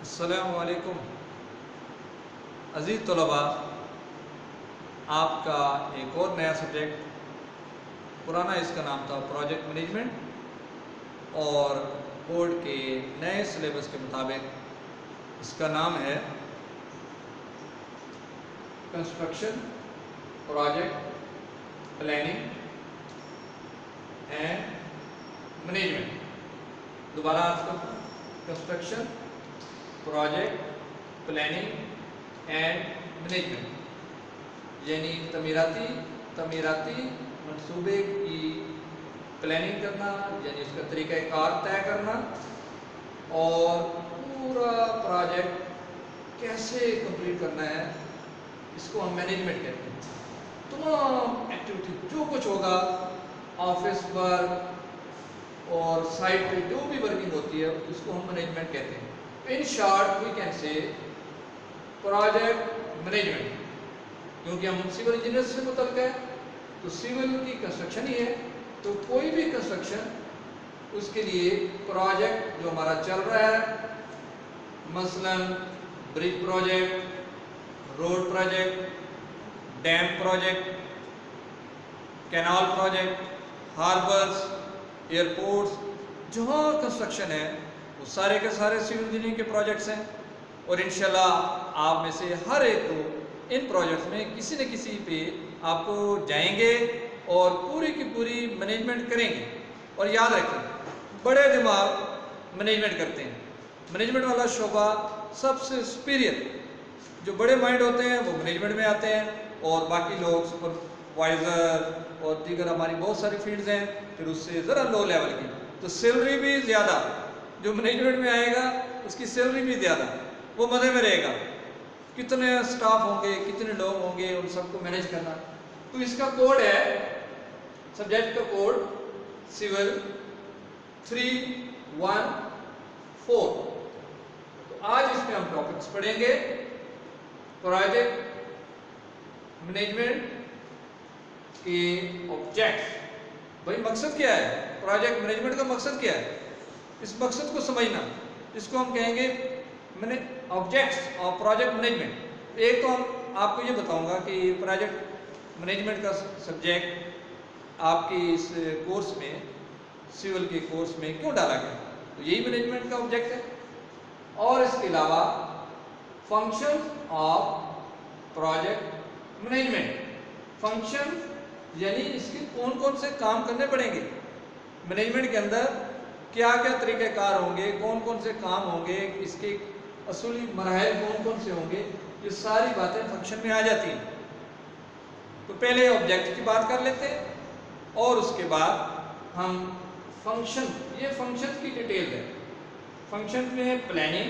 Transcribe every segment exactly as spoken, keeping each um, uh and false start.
अस्सलामु अलैकुम अज़ीज़ तलबा, आपका एक और नया सब्जेक्ट, पुराना इसका नाम था प्रोजेक्ट मैनेजमेंट और बोर्ड के नए सिलेबस के मुताबिक इसका नाम है construction project planning and management. दोबारा आज का construction project planning and management, यानी तमीराती तमीराती मंसूबे की प्लानिंग करना, यानी उसका तरीक़ाकार तय करना और पूरा प्रोजेक्ट कैसे कंप्लीट करना है, इसको हम मैनेजमेंट कहते हैं। तमाम एक्टिविटी जो कुछ होगा ऑफिस वर्क और साइट पे जो भी वर्किंग होती है उसको हम मैनेजमेंट कहते हैं। In short we can say project management, क्योंकि हम सिविल इंजीनियर से मुतल्लिक़ है तो सिविल की कंस्ट्रक्शन ही है, तो कोई भी कंस्ट्रक्शन उसके लिए प्रोजेक्ट जो हमारा चल रहा है, मसलन bridge project, road project, dam project, canal project, harbours, airports, जहाँ कंस्ट्रक्शन है वो सारे के सारे सिविल इंजीनियरिंग के प्रोजेक्ट्स हैं। और इंशाल्लाह आप में से हर एक को इन प्रोजेक्ट्स में किसी न किसी पे आपको जाएंगे और पूरी की पूरी मैनेजमेंट करेंगे। और याद रखें, बड़े दिमाग मैनेजमेंट करते हैं। मैनेजमेंट वाला शोबा सबसे सुपीरियर, जो बड़े माइंड होते हैं वो मैनेजमेंट में आते हैं, और बाकी लोग सुपरवाइज़र और दीगर हमारी बहुत सारी फील्ड्स हैं फिर उससे ज़रा लो लेवल की, तो सैलरी भी ज़्यादा, जो मैनेजमेंट में आएगा उसकी सैलरी भी ज़्यादा, वो मज़े में रहेगा। कितने स्टाफ होंगे, कितने लोग होंगे, उन सबको मैनेज करना। तो इसका कोड है, सब्जेक्ट का code civil three one four. तो आज इसमें हम टॉपिक्स पढ़ेंगे प्रोजेक्ट मैनेजमेंट के ऑब्जेक्ट्स। भाई मकसद क्या है, प्रोजेक्ट मैनेजमेंट का मकसद क्या है, इस मकसद को समझना। इसको हम कहेंगे मैंने ऑब्जेक्ट्स ऑफ प्रोजेक्ट मैनेजमेंट। एक तो हम आपको ये बताऊंगा कि प्रोजेक्ट मैनेजमेंट का सब्जेक्ट आपके इस कोर्स में, सिविल के कोर्स में क्यों डाला गया, तो यही मैनेजमेंट का ऑब्जेक्ट है। और इसके अलावा function of project management, function यानी इसके कौन कौन से काम करने पड़ेंगे मैनेजमेंट के अंदर, क्या क्या तरीक़ेकार होंगे, कौन कौन से काम होंगे, इसके असूली मराहिल कौन कौन से होंगे, ये सारी बातें फंक्शन में आ जाती हैं। तो पहले ऑब्जेक्ट की बात कर लेते हैं और उसके बाद हम फंक्शन, ये फंक्शन की डिटेल है। फंक्शन में planning,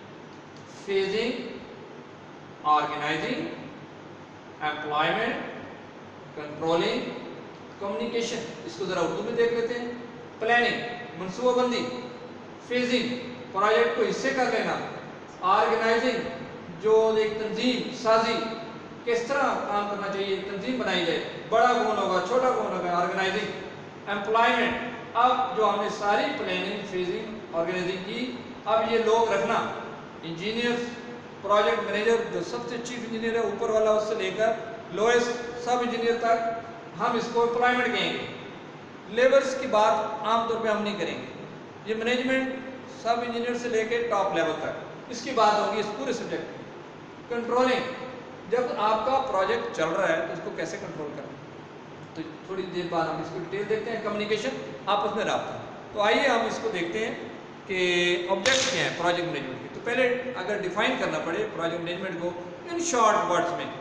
phasing, organizing, employment, controlling, communication. इसको ज़रा उर्दू में देख लेते हैं। प्लानिंग मनसूबाबंदी, फेजिंग प्रोजेक्ट को हिस्से कर लेना, ऑर्गेनाइजिंग जो एक तंजीम साजी, किस तरह काम करना चाहिए, तंजीम बनाई जाए, बड़ा कौन होगा, छोटा कौन होगा, ऑर्गेनाइजिंग। एम्प्लॉयमेंट, अब जो हमने सारी प्लानिंग, फेजिंग, ऑर्गेनाइजिंग की, अब ये लोग रखना, इंजीनियर्स, प्रोजेक्ट मैनेजर जो सबसे चीफ इंजीनियर है ऊपर वाला, उससे लेकर लोएस्ट सब इंजीनियर तक, हम इसको एम्प्लॉयमेंट कहेंगे। लेबर्स की बात आमतौर पे हम नहीं करेंगे। ये मैनेजमेंट सब इंजीनियर से लेकर टॉप लेवल तक इसकी बात होगी इस पूरे सब्जेक्ट में। कंट्रोलिंग, जब आपका प्रोजेक्ट चल रहा है तो इसको कैसे कंट्रोल करना, तो थोड़ी देर बाद हम इसको डिटेल देखते हैं। कम्युनिकेशन, आपस में रब्ता। तो आइए हम इसको देखते हैं कि ऑब्जेक्ट क्या है प्रोजेक्ट मैनेजमेंट के। तो पहले अगर डिफाइन करना पड़े प्रोजेक्ट मैनेजमेंट को इन शॉर्ट वर्ड्स में,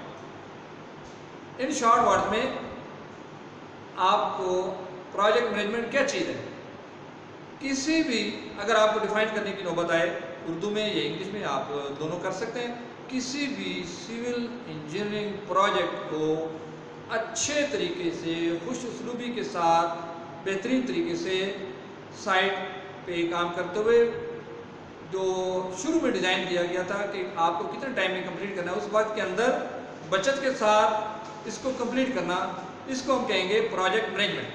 इन शॉर्ट वर्ड्स में आपको प्रोजेक्ट मैनेजमेंट क्या चीज़ है, किसी भी अगर आपको डिफाइन करने की नौबत आए, उर्दू में या इंग्लिश में आप दोनों कर सकते हैं, किसी भी सिविल इंजीनियरिंग प्रोजेक्ट को अच्छे तरीके से, खुश उसलूबी के साथ, बेहतरीन तरीके से साइट पे काम करते हुए, जो शुरू में डिज़ाइन किया गया था कि आपको कितने टाइम में कंप्लीट करना है, उस वक्त के अंदर बचत के साथ इसको कंप्लीट करना, इसको हम कहेंगे प्रोजेक्ट मैनेजमेंट।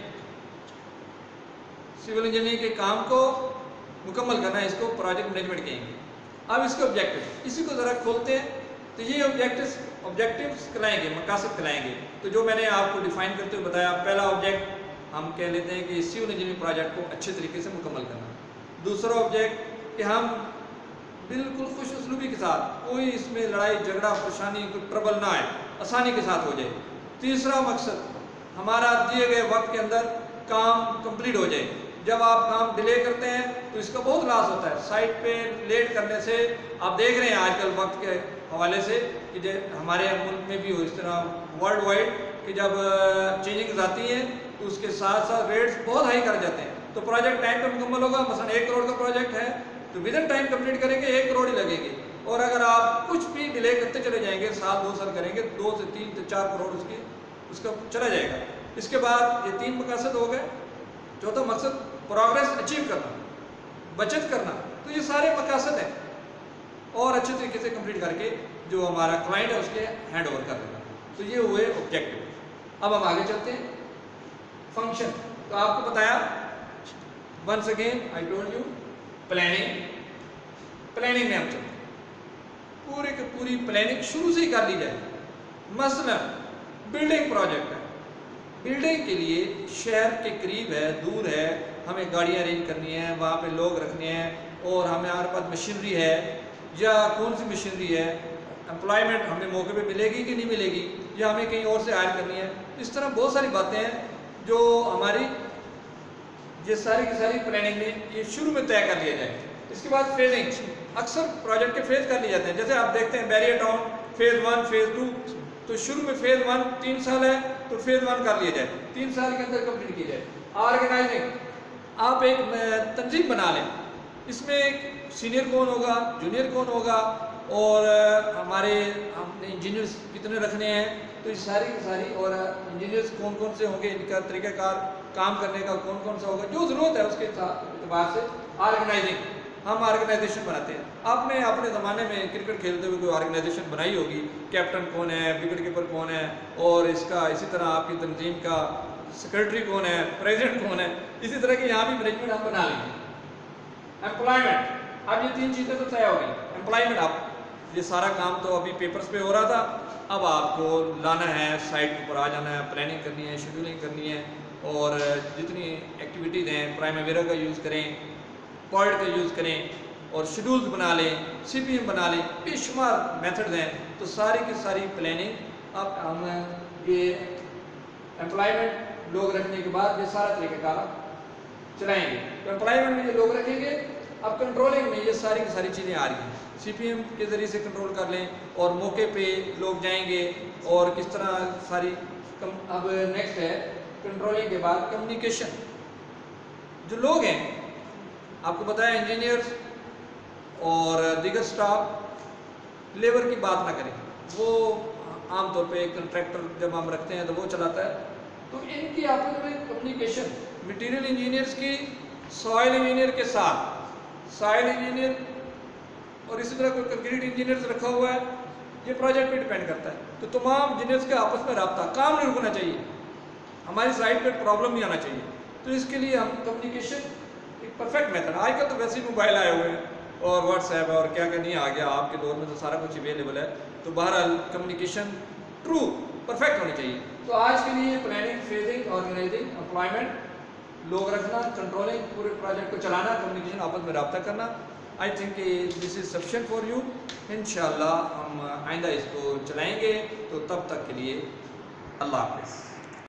सिविल इंजीनियरिंग के काम को मुकम्मल करना, इसको प्रोजेक्ट मैनेजमेंट कहेंगे। अब इसके ऑब्जेक्टिव, इसी को ज़रा खोलते हैं। तो ये ऑब्जेक्टिव्स ऑब्जेक्टिव्स कहलाएंगे, मकासद कहलाएंगे। तो जो मैंने आपको डिफाइन करते हुए बताया, पहला ऑब्जेक्ट हम कह लेते हैं कि सिविल इंजीनियरिंग प्रोजेक्ट को अच्छे तरीके से मुकम्मल करना। दूसरा ऑब्जेक्ट कि हम बिल्कुल खुश उसलूबी के साथ, कोई इसमें लड़ाई झगड़ा परेशानी कोई ट्रबल ना आए, आसानी के साथ हो जाए। तीसरा मकसद हमारा दिए गए वक्त के अंदर काम कंप्लीट हो जाए। जब आप काम डिले करते हैं तो इसका बहुत लॉस होता है। साइट पे लेट करने से आप देख रहे हैं आजकल वक्त के हवाले से कि जो हमारे मुल्क में भी हो, इस तरह वर्ल्ड वाइड कि जब चेंजिंग्स आती हैं तो उसके साथ साथ रेट्स बहुत हाई कर जाते हैं। तो प्रोजेक्ट टाइम पर मुकम्मल होगा, मसलन एक करोड़ का प्रोजेक्ट है तो विद इन टाइम कंप्लीट करेंगे, एक करोड़ ही लगेगी। और अगर आप कुछ भी डिले करते चले जाएंगे, साल दो साल करेंगे, दो से तीन से चार करोड़ उसकी उसका चला जाएगा। इसके बाद ये तीन मकसद हो गए। चौथा मकसद प्रोग्रेस अचीव करना, बचत करना। तो ये सारे मकसद हैं और अच्छे तरीके से कंप्लीट करके जो हमारा क्लाइंट है उसके हैंड ओवर कर देना। तो ये हुए ऑब्जेक्टिव। अब हम आगे चलते हैं, फंक्शन। तो आपको बताया once again I told you planning. Planning में हम चलते हैं, पूरे की पूरी प्लानिंग शुरू से ही कर ली जाए। मसलन बिल्डिंग प्रोजेक्ट है, बिल्डिंग के लिए शहर के करीब है, दूर है, हमें गाड़ियाँ अरेंज करनी है, वहाँ पे लोग रखने हैं और हमें हमारे पास मशीनरी है या कौन सी मशीनरी है, एम्प्लॉयमेंट हमें मौके पे मिलेगी कि नहीं मिलेगी, या हमें कहीं और से हायर करनी है। इस तरह बहुत सारी बातें हैं जो हमारी ये सारी की सारी प्लानिंग में ये शुरू में तय कर लिया जाए। इसके बाद फेजिंग, अक्सर प्रोजेक्ट के फेज कर लिए जाते हैं। जैसे आप देखते हैं Bahria town phase one phase two, तो शुरू में फेज़ वन तीन साल है तो फेज़ वन कर लिया जाए, तीन साल के अंदर कंप्लीट किया जाए। ऑर्गेनाइजिंग, आप एक तंजीम बना लें, इसमें सीनियर कौन होगा, जूनियर कौन होगा और हमारे हमने इंजीनियर्स कितने रखने हैं, तो ये सारी की सारी, और इंजीनियर्स कौन कौन से होंगे, इनका तरीक़ाकार काम करने का कौन कौन सा होगा, जो ज़रूरत है उसके एतबार से ऑर्गेनाइजिंग हम ऑर्गेनाइजेशन बनाते हैं। आपने अपने ज़माने में क्रिकेट खेलते हुए कोई ऑर्गेनाइजेशन बनाई होगी, कैप्टन कौन है, विकेट कीपर कौन है, और इसका इसी तरह आपकी तंजीम का सेक्रेटरी कौन है, प्रेसिडेंट कौन है, इसी तरह की यहाँ भी मैनेजमेंट हम बना लेंगे। एम्प्लॉयमेंट, अब ये तीन चीज़ें तो तय होगी। एम्प्लॉयमेंट, आप ये सारा काम तो अभी पेपर्स पे हो रहा था, अब आपको लाना है, साइट के ऊपर आ जाना है, प्लानिंग करनी है, शेड्यूलिंग करनी है, और जितनी एक्टिविटीज़ हैं प्राइमवेरा का यूज़ करें, पॉइंट का यूज़ करें, और शेड्यूल्स बना लें, सी पी एम बना लें, बेशुमार मेथड्स हैं। तो सारी की सारी प्लानिंग अब हम ये एम्प्लॉयमेंट लोग रखने के बाद ये सारा तरीक़ाकार चलाएंगे। तो एम्प्लॉयमेंट में ये लोग रखेंगे। अब कंट्रोलिंग में ये सारी की सारी चीज़ें आ रही हैं, सी पी एम के ज़रिए से कंट्रोल कर लें, और मौके पे लोग जाएंगे और किस तरह सारी कम। अब नेक्स्ट है कंट्रोलिंग के बाद कम्युनिकेशन। जो लोग हैं आपको बताया, इंजीनियर्स और दीगर स्टाफ लेबर की बात ना करें, वो आमतौर पे एक कंट्रैक्टर जब हम रखते हैं तो वो चलाता है। तो इनकी आपस में कम्युनिकेशन, मटेरियल इंजीनियर्स की सॉइल इंजीनियर के साथ, सॉइल इंजीनियर और इसी तरह कोई कंक्रीट इंजीनियर्स रखा हुआ है, ये प्रोजेक्ट पे डिपेंड करता है। तो तमाम इंजीनियर्स के आपस में रब्ता, काम नहीं रुकना चाहिए, हमारी साइड पर प्रॉब्लम नहीं आना चाहिए। तो इसके लिए हम कम्युनिकेशन एक परफेक्ट मेथड, आजकल तो वैसे ही मोबाइल आए हुए हैं और व्हाट्सएप है और क्या क्या नहीं आ गया, आपके दौर में तो सारा कुछ अवेलेबल है। तो बहरहाल कम्युनिकेशन ट्रू परफेक्ट होनी चाहिए। तो आज के लिए प्लानिंग, फेजिंग, ऑर्गेनाइजिंग, एम्प्लॉयमेंट, लोग रखना, कंट्रोलिंग, पूरे प्रोजेक्ट को चलाना, कम्युनिकेशन, आपस में रब्ता करना, I think this is sufficient for you. इंशाल्लाह हम आइंदा इसको चलाएँगे। तो तब तक के लिए अल्लाह हाफ़िज़।